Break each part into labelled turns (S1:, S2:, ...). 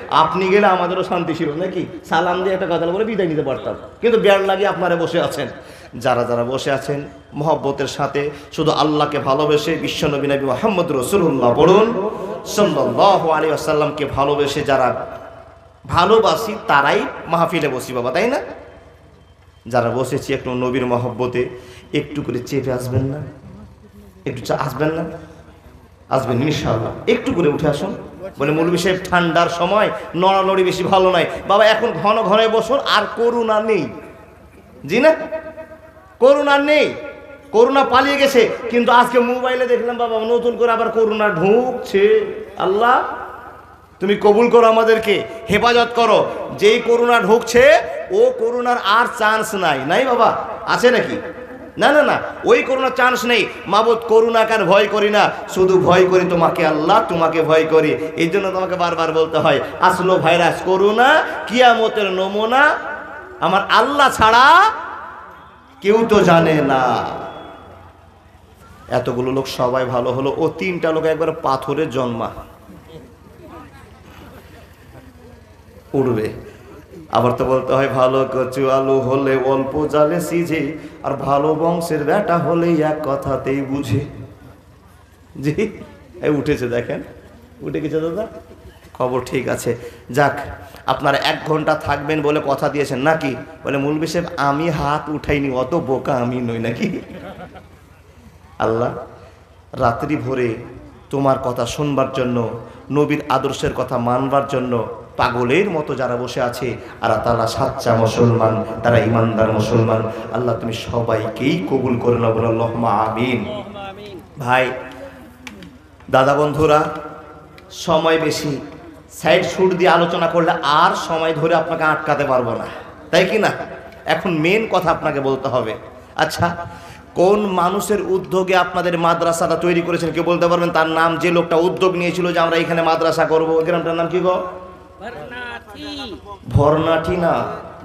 S1: আপনি গেলে আমাদেরও শান্তি ছিল নাকি, সালাম দিয়ে একটা কথা বলে বিদায় নিতে পারতাম, কিন্তু ব্যাড় লাগিয়ে আপনারা বসে আছেন। যারা যারা বসে আছেন মহব্বতের সাথে শুধু আল্লাহকে ভালোবেসে বিশ্বনবী নবী মুহাম্মদ রাসূলুল্লাহ বলুন সাল্লাল্লাহু আলাইহি ওয়াসাল্লামকে ভালোবেসে যারা ভালোবাসি তারাই মাহফিলে বসি বাবা, তাই না? যারা বসেছি একটু নবীর মহব্বতে একটু করে চেপে আসবেন না, একটু আসবেন না, আসবেন ইনশাআল্লাহ, একটু করে উঠে আসুন। বলে মৌলভী সাহেব ঠান্ডার সময় নড়ানড়ি বেশি ভালো নয় বাবা, এখন ঘন ঘরে বসুন, আর করোনা নেই। জি না, করোনা নেই, করোনা পালিয়ে গেছে, কিন্তু আজকে মোবাইলে দেখলাম বাবা নতুন করে আবার করোনা ঢুকছে। আল্লাহ তুমি কবুল করো, আমাদেরকে হেফাজত করো। যেই করোনা ঢুকছে ও করোনার আর চান্স নাই, নাই বাবা, আছে নাকি? না না না, ওই করোনার চান্স নেই। মাবুদ করোনাকে আর ভয় করি না, শুধু ভয় করি তোমাকে আল্লাহ, তোমাকে ভয় করি। এই জন্য তোমাকে বারবার বলতে হয় আসলো ভাইরাস করোনা কিয়ামতের নমুনা, আমার আল্লাহ ছাড়া কেউ তো জানে না। এতগুলো লোক সবাই ভালো হলো, ও তিনটা লোক একবার পাথরের জন্মা উড়বে। আবার তো বলতে হয় ভালো কচু আলু হলে অল্প জালে সিঝে, আর ভালো বংশের বেটা হলে এক কথাতেই বুঝে। জি এই উঠেছে, দেখেন উঠে গেছে দাদা, খবর ঠিক আছে। যাক, আপনারা 1 ঘন্টা থাকবেন বলে কথা দিয়েছেন নাকি? বলে মৌলভী সাহেব আমি হাত উঠাইনি, অত বোকা আমি নই নাকি? আল্লাহ রাত্রি ভোরে তোমার কথা শুনবার জন্য, নবীর আদর্শের কথা মানবার জন্য পাগলের মতো যারা বসে আছে, আর তারা সাচ্চা মুসলমান, তারা ইমানদার মুসলমান। আল্লাহ তুমি সবাইকেই কবুল করে নাও, বলে আল্লাহুম্মা আমিন। ভাই দাদা বন্ধুরা, সময় বেশি, সাইড শুট দিয়ে আলোচনা করলে আর সময় ধরে আপনাকে আটকাতে পারবো না, তাই কি না? এখন মেন কথা আপনাকে বলতে হবে। আচ্ছা, কোন মানুষের উদ্যোগে আপনাদের মাদ্রাসাটা তৈরি করেছেন কেউ বলতে পারবেন? তার নাম, যে লোকটা উদ্যোগ নিয়েছিল যে আমরা এখানে মাদ্রাসা করব, গ্রামটার নাম কি গো? ভরনাঠি না,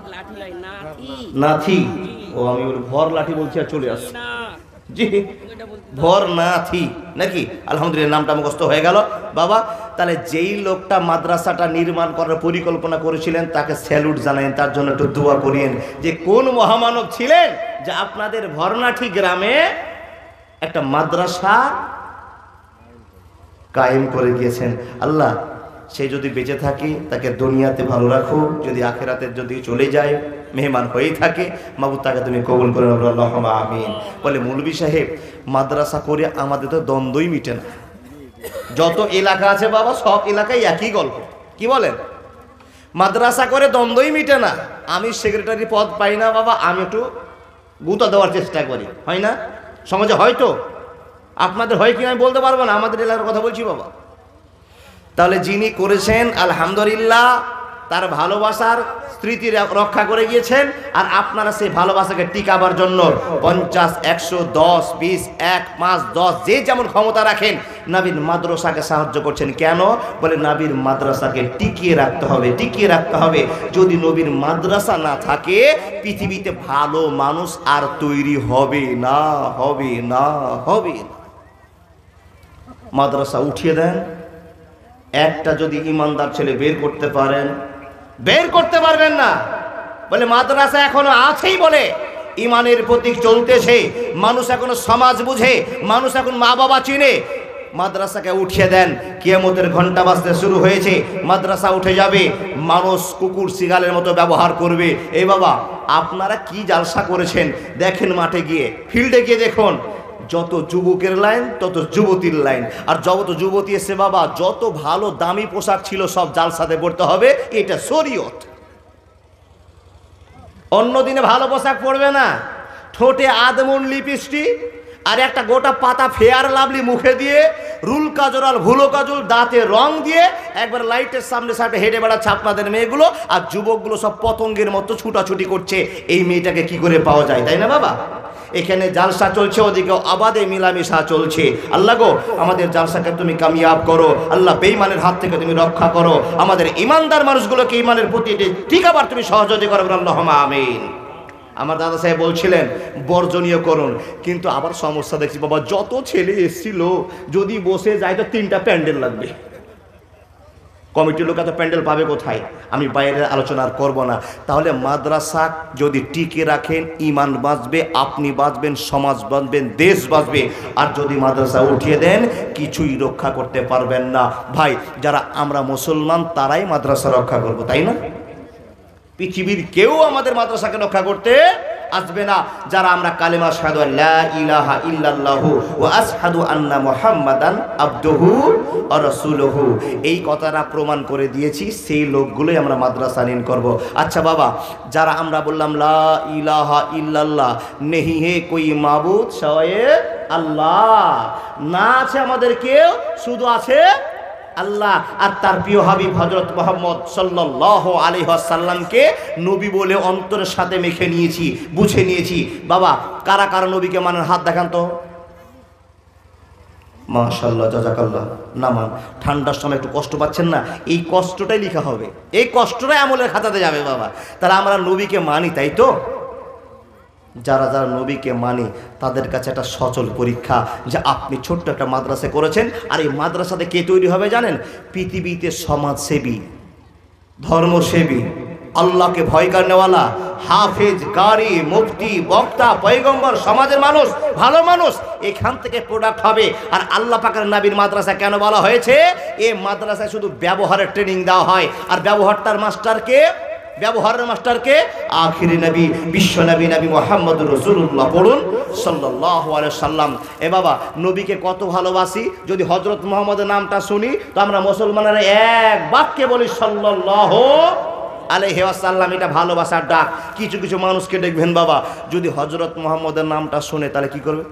S1: নাথি। ও আমি ভর লাঠি বলছি আর চলে আসছি। জি ভরনাথি নাকি? আলহামদুলিল্লাহ, নামটা মুখস্থ হয়ে গেল বাবা। তাহলে যেই লোকটা মাদ্রাসাটা নির্মাণ করার পরিকল্পনা করেছিলেন তাকে স্যালুট জানাইন, তার জন্য একটু দোয়া করিয়েন যে কোন মহামানব ছিলেন যে আপনাদের ভরনাঠি গ্রামে একটা মাদ্রাসা কায়েম করে গিয়েছেন। আল্লাহ সে যদি বেঁচে থাকে তাকে দুনিয়াতে ভালো রাখো, যদি আখেরাতে যদি চলে যায় মেহমান হয়েই থাকে মাবুদ তাকে তুমি কবুল করে নাও, আল্লাহুম্মা আমিন। বলে মৌলভী সাহেব মাদ্রাসা করে আমাদের তো দ্বন্দ্বই মিটে না। যত এলাকা আছে বাবা সব এলাকায় একই গল্প, কি বলেন? মাদ্রাসা করে দ্বন্দ্বই মিটে না। আমি সেক্রেটারি পদ পাই না বাবা, আমি একটু গুতা দেওয়ার চেষ্টা করি, হয় না? সমাজে হয়তো আপনাদের হয় কিনা আমি বলতে পারবো না, আমাদের এলাকার কথা বলছি বাবা। তাহলে যিনি করেছেন আলহামদুলিল্লাহ, তার ভালোবাসার স্মৃতি রক্ষা করে গিয়েছেন, আর আপনারা সেই ভালোবাসাকে টিকাবার জন্য 50, 100, 10, 20, 1, 5, 10 যে যেমন ক্ষমতা রাখেন নবীর মাদ্রাসাকে সাহায্য করছেন। কেন? বলে নবীর মাদ্রাসাকে টিকিয়ে রাখতে হবে, টিকিয়ে রাখতে হবে। যদি নবীর মাদ্রাসা না থাকে পৃথিবীতে ভালো মানুষ আর তৈরি হবে না, হবে না, হবে না। মাদ্রাসা উঠিয়ে দেন, একটা যদি ইমানদার ছেলে বের করতে পারেন, বের করতে পারবেন না। বলে মাদ্রাসা এখনো আছেই বলে ইমানের প্রতীক চলতেছে, মানুষ এখনো সমাজ বুঝে, মানুষ এখন মা বাবা চিনে। মাদ্রাসাকে উঠিয়ে দেন, কিয়ামতের ঘন্টা বাজতে শুরু হয়েছে, মাদ্রাসা উঠে যাবে, মানুষ কুকুর শিগালের মতো ব্যবহার করবে। এই বাবা আপনারা কি জালসা করেছেন দেখেন, মাঠে গিয়ে ফিল্ডে গিয়ে দেখুন, যত যুবকের লাইন তত যুবতীর লাইন, আর যত যুবতী এসে বাবা যত ভালো দামি পোশাক ছিল সব জালসাতে পড়তে হবে, এটা শরীয়ত। অন্য দিনে ভালো পোশাক পরবে না, ঠোঁটে আদমন লিপস্টিক আর একটা গোটা পাতা ফেয়ার লাভলি মুখে দিয়ে, রুল কাজল আর ভুলো কাজল দাঁতে রং দিয়ে একবার লাইটের সামনে সাথে হেঁটে বেড়াচ্ছে আপনাদের মেয়েগুলো, আর যুবকগুলো সব পতঙ্গের মতো ছুটাছুটি করছে। এই মেয়েটাকে কি করে পাওয়া যায়, তাই না বাবা? এখানে জালসা চলছে, ওদিকে আবাদে মিলামিশা চলছে। আল্লাহ গো আমাদের জালসাকে তুমি কামিয়াব করো, আল্লাহ বেঈমানের হাত থেকে তুমি রক্ষা করো, আমাদের ইমানদার মানুষগুলোকে ইমানের প্রতি টিকাবার তুমি সহযোগিতা করো, আল্লাহুম্মা আমিন। আমার দাদা সাহেব বলছিলেন বর্জনীয় করুন, কিন্তু আবার সমস্যা দেখছি বাবা, যত ছেলে এসেছিল যদি বসে যায় তো 3টা প্যান্ডেল লাগবে। কমিটির লোক এত প্যান্ডেল পাবে কোথায়? আমি বাইরের আলোচনা আর করবো না। তাহলে মাদ্রাসা যদি টিকে রাখেন, ইমান বাঁচবে, আপনি বাঁচবেন, সমাজ বাঁচবেন, দেশ বাঁচবে। আর যদি মাদ্রাসা উঠিয়ে দেন, কিছুই রক্ষা করতে পারবেন না। ভাই, যারা আমরা মুসলমান তারাই মাদ্রাসা রক্ষা করবো, তাই না? পৃথিবীর কেউ আমাদের মাদ্রাসাকে রক্ষা করতে আসবে না। যারা আমরা কালেমা আশহাদু আল্লা ইলাহা ইল্লাল্লাহু ওয়া আশহাদু আন্না মুহাম্মাদান আবদুহু ওয়া রাসূলুহু, এই কথাটা প্রমাণ করে দিয়েছি, সেই লোকগুলোই আমরা মাদ্রাসা নিন করব। আচ্ছা বাবা, যারা আমরা বললাম লা ইলাহা ইল্লাল্লাহ, নেহি হে কোই মাবুদ সিওয়ে আল্লাহ, না আছে আমাদের কেউ, শুধু আছে আল্লাহ। আর তার প্রিয় হাবিব হযরত মুহাম্মদ সাল্লাল্লাহু আলাইহি ওয়াসাল্লামকে নবী বলে অন্তরের সাথে মেখে নিয়েছি, বুঝে নিয়েছি। বাবা, কারা কারা নবীকে মানেন? হাত দেখান তো। মাশাআল্লাহ, জাযাকাল্লাহ। নামান। ঠান্ডার সময় একটু কষ্ট পাচ্ছেন না? এই কষ্টটাই লেখা হবে, এই কষ্টটাই আমলের খাতাতে যাবে বাবা। তাহলে আমরা নবীকে মানি, তাই তো? যারা যারা নবীকে মানে তাদের কাছে একটা সচল পরীক্ষা যে আপনি ছোট্ট একটা মাদ্রাসা করেছেন, আর এই মাদ্রাসাতে কে তৈরি হবে জানেন? পৃথিবীতে সমাজসেবী, ধর্মসেবী, আল্লাহকে ভয় করনেওয়ালা, হাফেজ, কারি, মুফতি, বক্তা, পয়গম্বর, সমাজের মানুষ, ভালো মানুষ, এখান থেকে প্রোডাক্ট হবে। আর আল্লাহ পাকের নবীর মাদ্রাসা কেন বলা হয়েছে? এই মাদ্রাসায় শুধু ব্যবহারের ট্রেনিং দেওয়া হয়। আর ব্যবহারের মাস্টারকে আখিরি নবী, বিশ্ব নবী, নবী মুহাম্মদুর রাসূলুল্লাহ। পড়ুন সাল্লাল্লাহু আলাইহি সাল্লাম। এ বাবা, নবীকে কত ভালোবাসি, যদি হযরত মুহাম্মদের নামটা শুনি তো আমরা মুসলমানেরা এক বাক্যে বলি সাল্লাল্লাহু আলাইহি ওয়াসাল্লাম। এটা ভালোবাসার ডাক। কিছু কিছু মানুষকে দেখবেন বাবা, যদি হযরত মুহাম্মদের নামটা শুনে তাহলে কি করবে?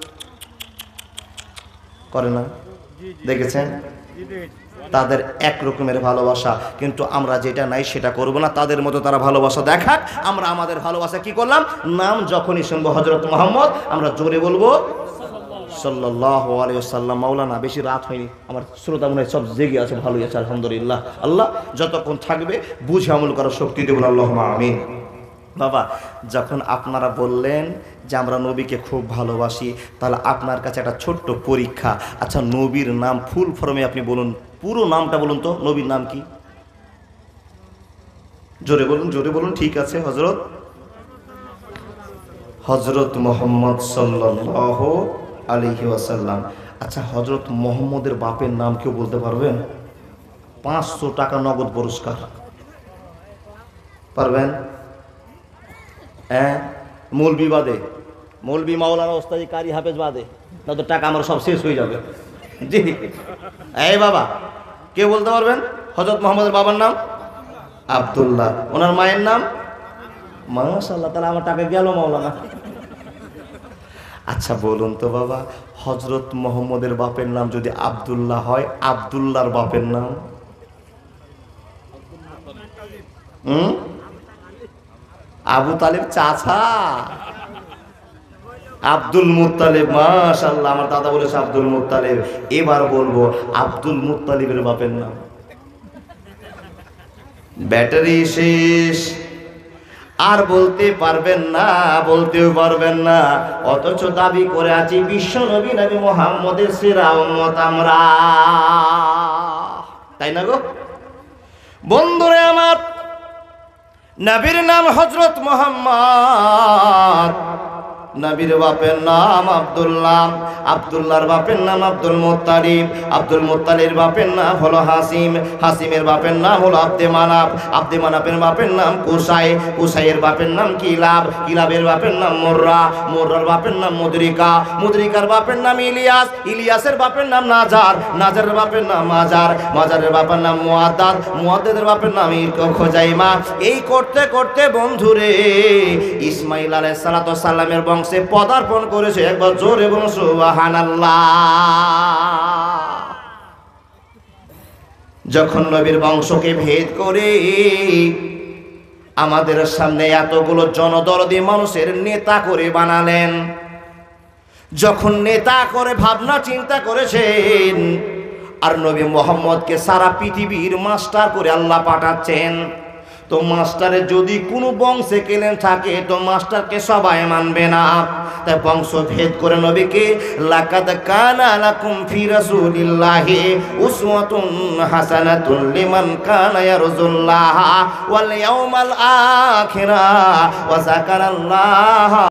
S1: করে না? দেখেছেন? তাদের এক রকমের ভালোবাসা, কিন্তু আমরা যেটা নাই সেটা করব না। তাদের মতো তারা ভালোবাসা দেখাক, আমরা আমাদের ভালোবাসা কি করলাম? নাম যখনই শুনবো হযরত মুহাম্মদ, আমরা জোরে বলবো সাল্লাল্লাহু আলাইহি ওয়াসাল্লাম। মাওলানা, বেশি রাত হয়নি, আমার শ্রোতা মনে হয় সব জেগে আছে, ভালোই আছে আলহামদুলিল্লাহ। আল্লাহ যতক্ষণ থাকবে বুঝে আমল করার শক্তি দেবেন, আল্লাহুম্মা আমিন। বাবা, যখন আপনারা বললেন যে আমরা নবীকে খুব ভালোবাসি, তাহলে আপনার কাছে একটা ছোট্ট পরীক্ষা। আচ্ছা, নবীর নাম ফুল ফর্মে আপনি বলুন, পুরো নামটা বলুন তো। নবীর নাম কি? জোরে বলুন, জোরে বলুন। ঠিক আছে, হযরত মুহাম্মদ সাল্লাল্লাহু আলাইহি ওয়াসাল্লাম। আচ্ছা, হযরত মুহাম্মদের বাপের নাম কেউ বলতে পারবেন? 500 টাকা নগদ পুরস্কার। পারবেন? হ্যাঁ, মৌলবি বাদে, মৌলবি, মাওলানা, ওস্তাদি, কারি, হাফেজ বাদে, না তো টাকা আমার সব শেষ হয়ে যাবে। জি, এই বাবা, কে বলতে পারবেন হযরত মুহাম্মদের বাবার নাম? আব্দুল্লাহ। ওনার মায়ের নাম? মাশাআল্লাহ, তাহলে আমার টাকা গেল মাওলানা। আচ্ছা বলুন তো বাবা, হযরত মুহাম্মদের বাপের নাম যদি আব্দুল্লাহ হয়, আব্দুল্লাহর বাপের নাম? আবু তালেব চাচা, আব্দুল মুত্তালিব। মাশাআল্লাহ, আমার দাদা বলেছে আব্দুল মুত্তালিব। এবার বলবো আব্দুল মুত্তালিবের বাপের নাম। ব্যাটারি শেষ, আর বলতে পারবেন না, বলতেও পারবেন না, অথচ দাবি করে আছি বিশ্ব নবী নবী মুহাম্মদের সেরা উম্মত আমরা, তাই না গো বন্ধুরে আমার? নবীর নাম হযরত মুহাম্মদ, নবীর বাপের নাম আব্দুল্লাহ, আব্দুল্লাহর বাপের নাম আব্দুল মুত্তালিব, আব্দুল মুত্তালিবের বাপের নাম হলো হাসিম, হাসিমের বাপের নাম হলো আব্দে মানাফ, আব্দে মানাফের বাপের নাম কুসাই, কুসাইয়ের বাপের নাম কিলাব, কিলাবের বাপের নাম মুররা, মুররার বাপের নাম মুদরিকা, মুদরিকার বাপের নাম ইলিয়াস, ইলিয়াসের বাপের নাম নাজার, নাজারের বাপের নাম মাজার, মাজারের বাপের নাম মুআদ্দাদ, মুআদ্দাদের বাপের নাম খোজাইমা। এই করতে করতে বন্ধুরে ইসমাঈল আলাইহিস সালাতু ওয়াস সালামের বংশে পদার্পণ করেছে। একবার জোরে বলুন সুবহানাল্লাহ। যখন নবীর বংশকে ভেদ করে আমাদের সামনে এতগুলো জনদরদি মানুষের নেতা করে বানালেন, যখন নেতা করে ভাবনা চিন্তা করেছেন, আর নবী মুহাম্মদকে সারা পৃথিবীর মাস্টার করে আল্লাহ পাঠাচ্ছেন, তো মাস্টারে যদি কোনো বংশে কেলেন থাকে তো মাস্টারকে সবাই মানবে না, তাই বংশ ভেদ করে নবীকে লাকাদ কানা লাকুম ফি রাসূলিল্লাহি উসওয়াতুন হাসানাতুন লিমান কানা ইয়ারজুল্লাহ ওয়াল ইয়াউমাল আখিরা ওয়া যাকারাল্লাহ